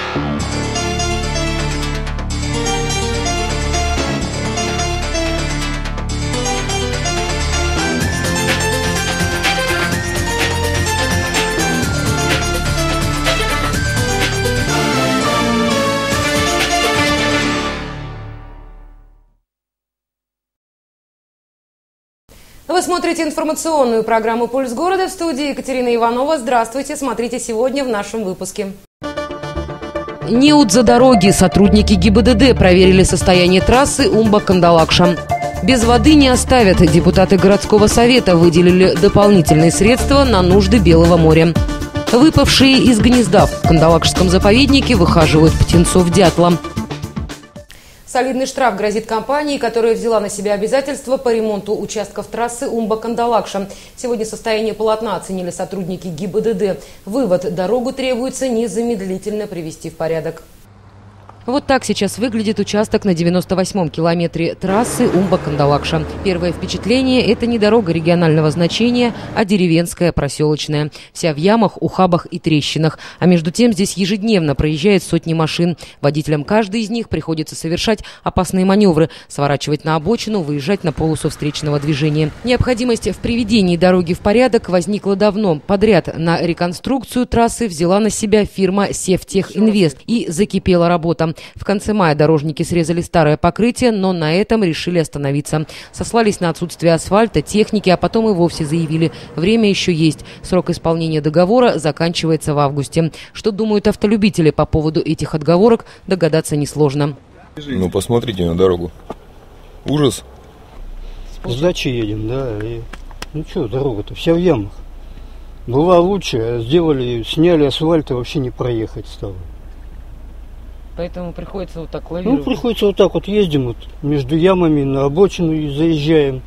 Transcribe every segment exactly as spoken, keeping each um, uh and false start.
Вы смотрите информационную программу «Пульс города», в студии Екатерина Иванова. Здравствуйте, смотрите сегодня в нашем выпуске. Неудза дороги. Сотрудники ГИБДД проверили состояние трассы Умба-Кандалакша. Без воды не оставят. Депутаты городского совета выделили дополнительные средства на нужды Белого моря. Выпавшие из гнезда в Кандалакшском заповеднике выхаживают птенцов дятла. Солидный штраф грозит компании, которая взяла на себя обязательства по ремонту участков трассы Умба-Кандалакша. Сегодня состояние полотна оценили сотрудники ГИБДД. Вывод: дорогу требуется незамедлительно привести в порядок. Вот так сейчас выглядит участок на девяносто восьмом километре трассы Умба-Кандалакша. Первое впечатление – это не дорога регионального значения, а деревенская, проселочная. Вся в ямах, ухабах и трещинах. А между тем здесь ежедневно проезжает сотни машин. Водителям каждой из них приходится совершать опасные маневры, сворачивать на обочину, выезжать на полосу встречного движения. Необходимость в приведении дороги в порядок возникла давно. Подряд на реконструкцию трассы взяла на себя фирма «Севтехинвест» и закипела работа. В конце мая дорожники срезали старое покрытие, но на этом решили остановиться. Сослались на отсутствие асфальта, техники, а потом и вовсе заявили: время еще есть. Срок исполнения договора заканчивается в августе. Что думают автолюбители по поводу этих отговорок, догадаться несложно. Ну, посмотрите на дорогу. Ужас. С дачи едем, да. И... Ну что, дорога-то вся в ямах. Была лучше, сделали, сняли асфальт, и вообще не проехать стало. Поэтому приходится вот так лавировать. Ну, приходится вот так вот ездим, вот между ямами, на обочину и заезжаем.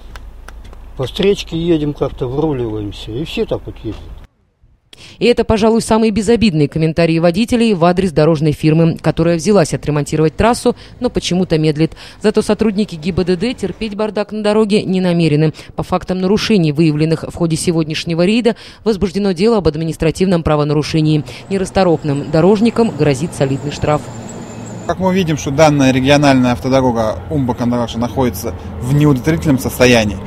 По встречке едем как-то, вруливаемся. И все так вот ездят. И это, пожалуй, самые безобидные комментарии водителей в адрес дорожной фирмы, которая взялась отремонтировать трассу, но почему-то медлит. Зато сотрудники ГИБДД терпеть бардак на дороге не намерены. По фактам нарушений, выявленных в ходе сегодняшнего рейда, возбуждено дело об административном правонарушении. Нерасторопным дорожникам грозит солидный штраф. Как мы видим, что данная региональная автодорога Умба-Кандалакша находится в неудовлетворительном состоянии.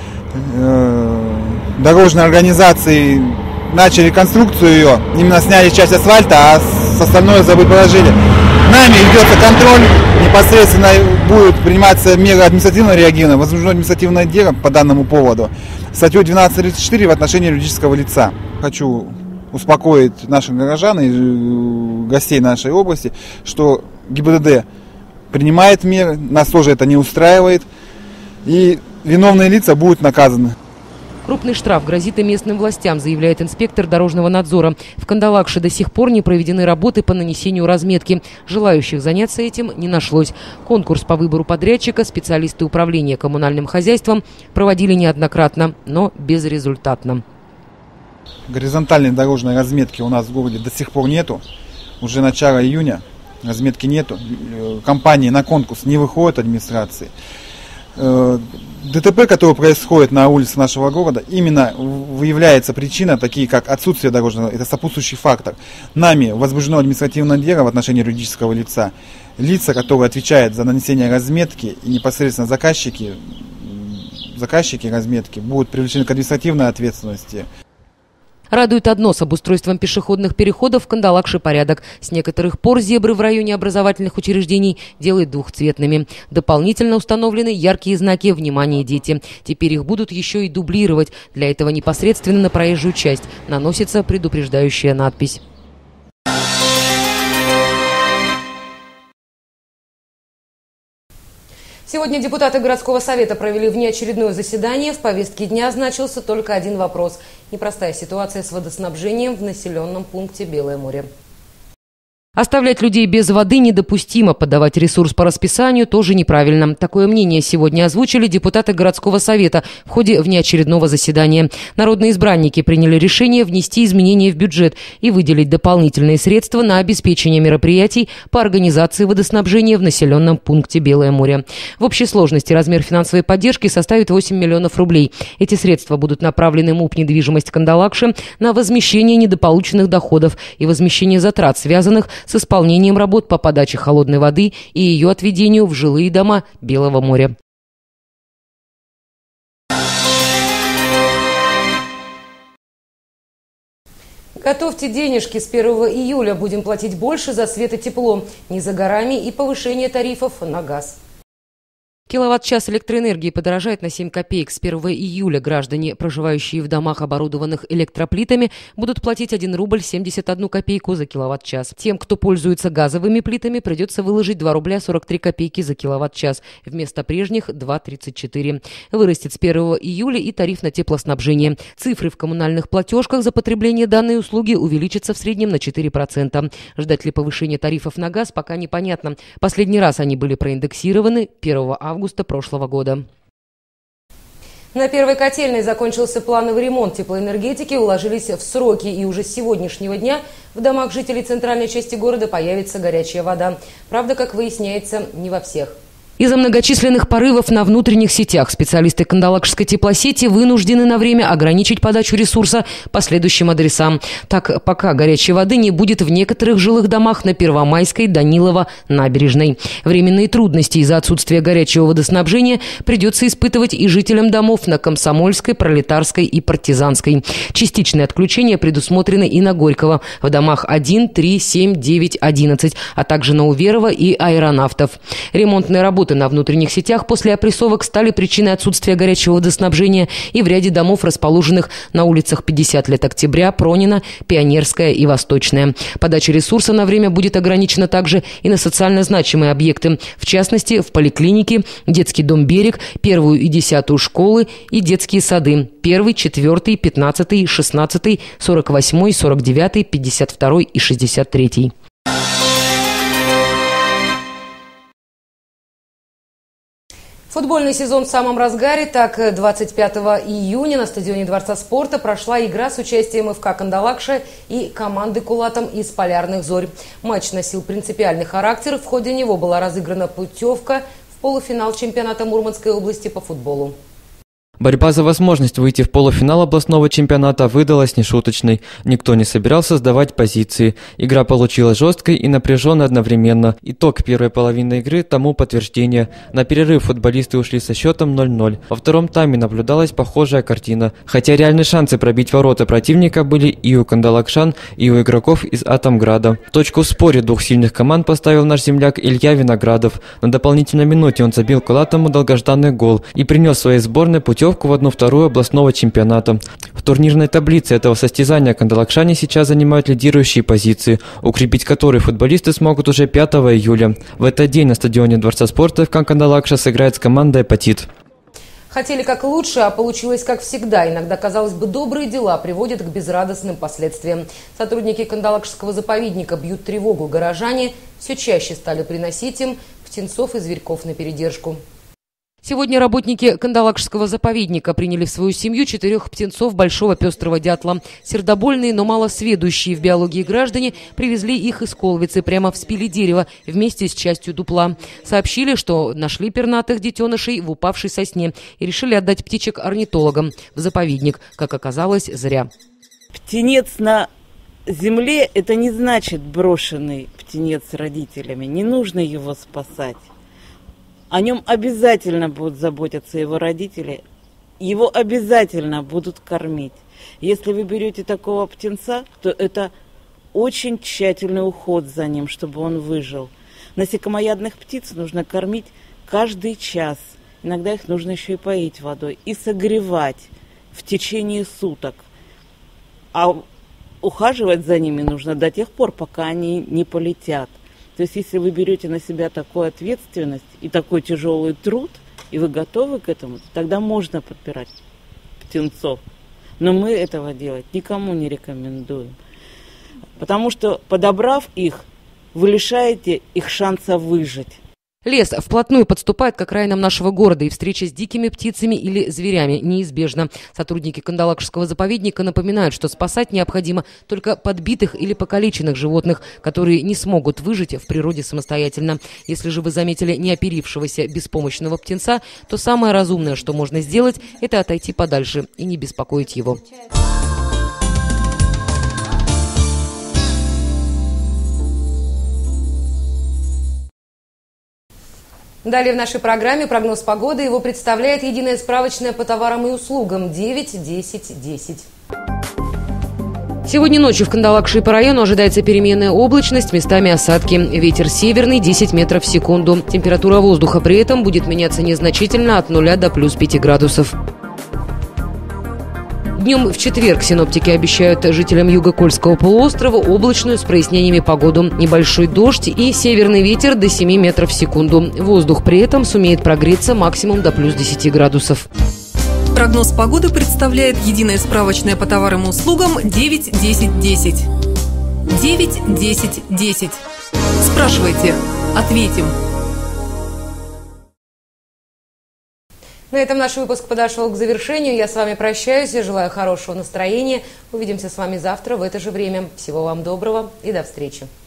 Дорожные организации начали реконструкцию ее, именно сняли часть асфальта, а с остальное забыть положили. Нами ведется контроль, непосредственно будет приниматься меры административного реагирования, возбуждено административное дело по данному поводу, статью двенадцать тридцать четыре в отношении юридического лица. Хочу успокоить наших горожан и гостей нашей области, что ГИБДД принимает меры, нас тоже это не устраивает, и виновные лица будут наказаны. Крупный штраф грозит и местным властям, заявляет инспектор дорожного надзора. В Кандалакше до сих пор не проведены работы по нанесению разметки. Желающих заняться этим не нашлось. Конкурс по выбору подрядчика специалисты управления коммунальным хозяйством проводили неоднократно, но безрезультатно. Горизонтальной дорожной разметки у нас в городе до сих пор нету. Уже начало июня разметки нету. Компании на конкурс не выходят, администрации. ДТП, которое происходит на улице нашего города, именно выявляется причина, такие как отсутствие дорожного, это сопутствующий фактор. Нами возбуждено административное дело в отношении юридического лица. Лица, которые отвечают за нанесение разметки, и непосредственно заказчики, заказчики разметки будут привлечены к административной ответственности. Радует одно: с обустройством пешеходных переходов в Кандалакше порядок. С некоторых пор зебры в районе образовательных учреждений делают двухцветными. Дополнительно установлены яркие знаки «Внимание, дети». Теперь их будут еще и дублировать. Для этого непосредственно на проезжую часть наносится предупреждающая надпись. Сегодня депутаты городского совета провели внеочередное заседание. В повестке дня значился только один вопрос – непростая ситуация с водоснабжением в населенном пункте Белое море. Оставлять людей без воды недопустимо, подавать ресурс по расписанию тоже неправильно. Такое мнение сегодня озвучили депутаты городского совета в ходе внеочередного заседания. Народные избранники приняли решение внести изменения в бюджет и выделить дополнительные средства на обеспечение мероприятий по организации водоснабжения в населенном пункте Белое море. В общей сложности размер финансовой поддержки составит восемь миллионов рублей. Эти средства будут направлены МУП «Недвижимость Кандалакши» на возмещение недополученных доходов и возмещение затрат, связанных с исполнением работ по подаче холодной воды и ее отведению в жилые дома Белого моря. Готовьте денежки, с первого июля будем платить больше за свет и тепло. Не за горами и повышение тарифов на газ. Киловатт-час электроэнергии подорожает на семь копеек. С первого июля граждане, проживающие в домах, оборудованных электроплитами, будут платить один рубль семьдесят одну копейку за киловатт-час. Тем, кто пользуется газовыми плитами, придется выложить два рубля сорок три копейки за киловатт-час. Вместо прежних два тридцать четыре. Вырастет с первого июля и тариф на теплоснабжение. Цифры в коммунальных платежках за потребление данной услуги увеличатся в среднем на четыре процента. Ждать ли повышения тарифов на газ, пока непонятно. Последний раз они были проиндексированы первого августа прошлого года. На первой котельной закончился плановый ремонт теплоэнергетики, уложились в сроки, и уже с сегодняшнего дня в домах жителей центральной части города появится горячая вода. Правда, как выясняется, не во всех. Из-за многочисленных порывов на внутренних сетях специалисты Кандалакшской теплосети вынуждены на время ограничить подачу ресурса по следующим адресам. Так, пока горячей воды не будет в некоторых жилых домах на Первомайской, Данилова, Набережной. Временные трудности из-за отсутствия горячего водоснабжения придется испытывать и жителям домов на Комсомольской, Пролетарской и Партизанской. Частичные отключения предусмотрены и на Горького в домах один, три, семь, девять, одиннадцать, а также на Уверова и Аэронавтов. Ремонтные работы на внутренних сетях после опрессовок стали причиной отсутствия горячего водоснабжения и в ряде домов, расположенных на улицах пятьдесят лет октября, Пронина, Пионерская и Восточная. Подача ресурса на время будет ограничена также и на социально значимые объекты, в частности, в поликлинике, детский дом «Берег», первую и десятую школы и детские сады, первый, четвертый, пятнадцатый, шестнадцатый, сорок восьмой, сорок девятый, пятьдесят второй и шестьдесят третий. Футбольный сезон в самом разгаре. Так, двадцать пятого июня на стадионе Дворца спорта прошла игра с участием эф ка «Кандалакша» и команды «Кулатом» из «Полярных зорь». Матч носил принципиальный характер. В ходе него была разыграна путевка в полуфинал чемпионата Мурманской области по футболу. Борьба за возможность выйти в полуфинал областного чемпионата выдалась нешуточной. Никто не собирался сдавать позиции. Игра получилась жесткой и напряженной одновременно. Итог первой половины игры тому подтверждение. На перерыв футболисты ушли со счетом ноль ноль. Во втором тайме наблюдалась похожая картина. Хотя реальные шансы пробить ворота противника были и у Кандалакшан, и у игроков из Атомграда. Точку в споре двух сильных команд поставил наш земляк Илья Виноградов. На дополнительной минуте он забил Кулатому долгожданный гол и принес своей сборной путевку в одну-вторую областного чемпионата. В турнирной таблице этого состязания кандалакшане сейчас занимают лидирующие позиции, укрепить которые футболисты смогут уже пятого июля. В этот день на стадионе Дворца спорта эф ка «Кандалакша» сыграет с командой «Апатит». Хотели как лучше, а получилось как всегда. Иногда, казалось бы, добрые дела приводят к безрадостным последствиям. Сотрудники Кандалакшского заповедника бьют тревогу. Горожане все чаще стали приносить им птенцов и зверьков на передержку. Сегодня работники Кандалакшского заповедника приняли в свою семью четырех птенцов большого пестрого дятла. Сердобольные, но малосведущие в биологии граждане привезли их из Колвицы прямо в спиле дерева вместе с частью дупла. Сообщили, что нашли пернатых детенышей в упавшей сосне и решили отдать птичек орнитологам в заповедник. Как оказалось, зря. Птенец на земле – это не значит брошенный птенец родителями. Не нужно его спасать. О нем обязательно будут заботиться его родители, его обязательно будут кормить. Если вы берете такого птенца, то это очень тщательный уход за ним, чтобы он выжил. Насекомоядных птиц нужно кормить каждый час. Иногда их нужно еще и поить водой и согревать в течение суток. А ухаживать за ними нужно до тех пор, пока они не полетят. То есть, если вы берете на себя такую ответственность и такой тяжелый труд, и вы готовы к этому, тогда можно подбирать птенцов. Но мы этого делать никому не рекомендуем. Потому что, подобрав их, вы лишаете их шанса выжить. Лес вплотную подступает к окраинам нашего города, и встреча с дикими птицами или зверями неизбежна. Сотрудники Кандалакшского заповедника напоминают, что спасать необходимо только подбитых или покалеченных животных, которые не смогут выжить в природе самостоятельно. Если же вы заметили неоперившегося беспомощного птенца, то самое разумное, что можно сделать, это отойти подальше и не беспокоить его. Далее в нашей программе прогноз погоды. Его представляет единая справочная по товарам и услугам девять десять десять. Сегодня ночью в Кандалакше и по району ожидается переменная облачность, местами осадки. Ветер северный десять метров в секунду. Температура воздуха при этом будет меняться незначительно от нуля до плюс пяти градусов. Днем в четверг синоптики обещают жителям Юго-Кольского полуострова облачную с прояснениями погоду. Небольшой дождь и северный ветер до семи метров в секунду. Воздух при этом сумеет прогреться максимум до плюс десяти градусов. Прогноз погоды представляет единая справочная по товарам и услугам девять десять десять. девять десять десять. Спрашивайте, ответим. На этом наш выпуск подошел к завершению. Я с вами прощаюсь и желаю хорошего настроения. Увидимся с вами завтра в это же время. Всего вам доброго и до встречи.